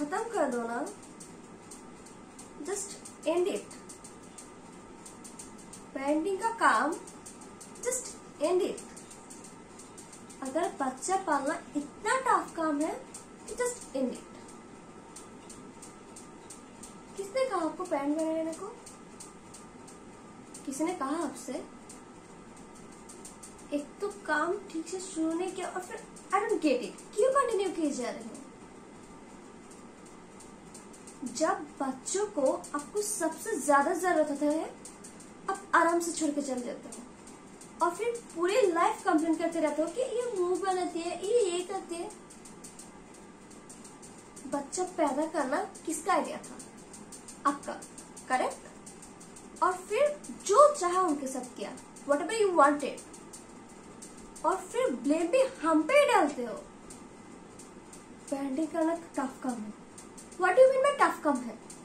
खत्म कर दो ना, जस्ट एंड इट। पेरेंटिंग का काम जस्ट एंड इट। अगर बच्चा पालना इतना टफ काम है तो जस्ट एंड इट। किसने कहा आपको पेरेंट बनने को? किसी ने कहा आपसे? एक तो काम ठीक से शुरू नहीं किया और फिर आई डोंट गेट इट, क्यों कंटिन्यू किए जा रहे हैं? जब बच्चों को आपको सबसे ज्यादा जरूरत होता है, आप आराम से छोड़ के चल जाते हो और फिर पूरी लाइफ कंप्लेन करते रहते हो कि ये मुंह बनाती है, ये करती है। बच्चा पैदा करना किसका आइडिया था? आपका, करेक्ट? और फिर जो चाहा उनके साथ किया, व्हाटएवर यू वांटेड, और फिर ब्लेम भी हम पे ही डालते हो। पेरेंटिंग करना टफ काम है। What do you mean by tough काम है?